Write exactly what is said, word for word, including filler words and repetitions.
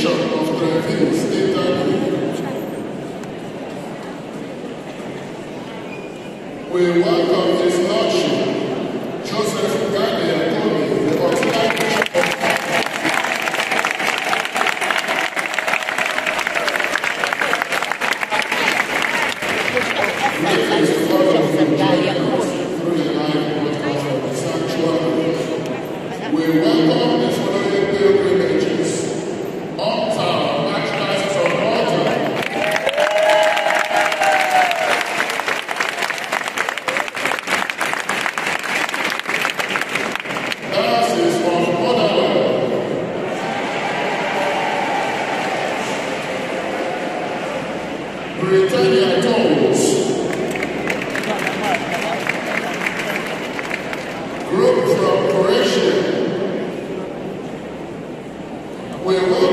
Bishop of Treville State Army. We welcome His Lordship, Joseph Gade Akoni, the auxiliary Bishop of Greetings to all of you joining us through the live broadcast of the sanctuary. We welcome the following pilgrimages: Hometown Archdiocese of Malta, Diocese of Motherwell, Britannia Tones, Group from Croatia. We will